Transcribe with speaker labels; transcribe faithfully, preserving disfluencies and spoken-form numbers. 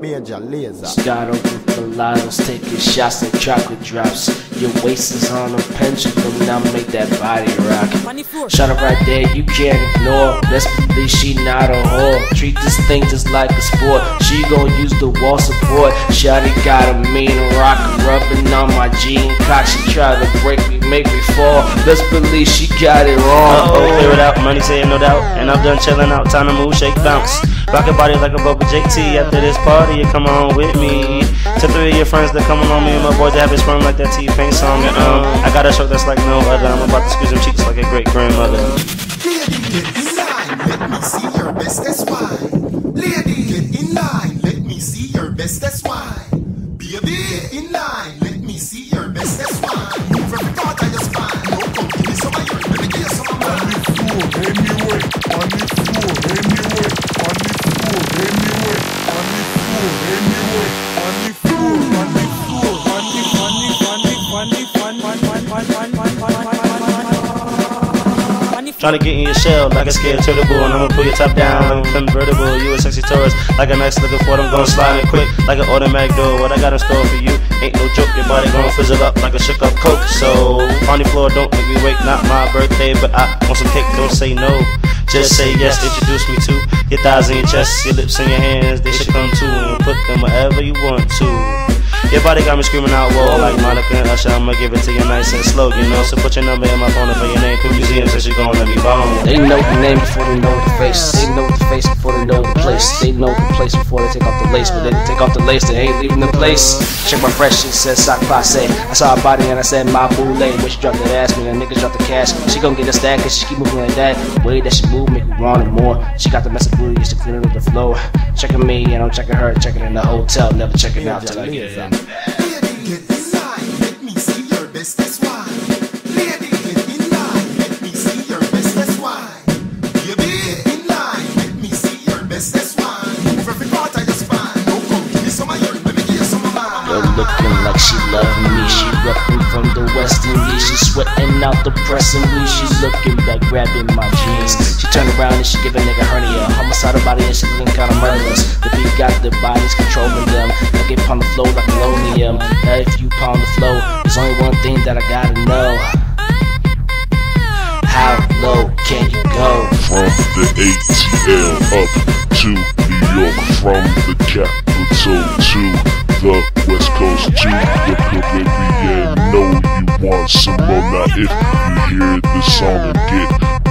Speaker 1: Major laser.
Speaker 2: Start open mulattoes, taking shots like chocolate drops. Your waist is on a pendulum, now make that body rock. Shut up right there, you can't ignore. Best believe she not a whore. Treat this thing just like a sport. She gon' use the wall support. Shawty got a mean rock, rubbing on my G and cock. She try to break me, make me fall. Best believe she got it wrong.
Speaker 3: Oh, clear it out, money saying no doubt. And I'm done chilling out, time to move, shake, bounce. Rock your body like a bubble J T. After this party, you come on with me. To three of your friends that come on me and my boys that have it sprung like that T-Pain song. And um, I got a shirt that's like no other. I'm about to squeeze them cheeks like a great grandmother.
Speaker 4: Lady, get in line, let me see your bestest wine. Lady, get in line, let me see your bestest wine. Baby, get in line, let me see your bestest wine. Move every part of your spine. No, come give me some of yours, let me give you some of mine. On the floor, anyway, on the floor, anyway, on the floor, anyway, on the floor, anyway, on the floor, on the floor, on the, on the, on the, on the, on the, on the, on the, on the,
Speaker 3: Tryna get in your shell like a scared turtle bull, and I'ma pull your top down like a convertible. You a sexy tourist, like a nice looking Ford. I'm gon' slide in quick like an automatic door. What I got in store for you ain't no joke. Your body gon' fizzle up like a shook up Coke. So on the floor, don't make me wait. Not my birthday, but I want some cake. Don't say no, just say yes. Introduce me to your thighs and your chest, your lips and your hands. They should come too, and put them wherever you want to. Your body got me screaming out, whoa, like Monica and Usher. I'ma give it to you nice and slow, you know. So put your number in my phone and for your name to museum, since you gon' let me bone.
Speaker 2: They know the name before they know the face. They know the face before they know the place. They know the place before they take off the lace. But they take off the lace, they ain't leaving the place. Check my fresh, she said sock passe. I saw her body and I said my boo lay. When she dropped that ass, man, that nigga dropped the cash. She gon' get a stack cause she keep moving like that. The way that she move make me want it more. She got the messy booty, used to clean it with the flow. Checking me and I'm checking her, checking in the hotel. Never checking out till I get in.
Speaker 4: Get in line, let me see your bestest wine. Lady, get in line, let me see your bestest wine. Baby, get in line, let me see your bestest wine. Move every part of your spine. No, come give me some of yours, let me give you some of mine.
Speaker 2: Girl looking like she loving me. She reppin' from the West Indies. She sweating out the pressing me. She looking back, grabbing my jeans. She turn around and she give a nigga hernia. Homicidal body and she looking kinda murderous. The beat got the bodies controlling them. Now get on the flow like polonium. Now if you pound the flow, there's only one thing that I gotta know. How low can you go?
Speaker 5: From the A T L up to New York, from the capital to the West Coast to the Caribbean. Know you want some more. Now if you hear this song and get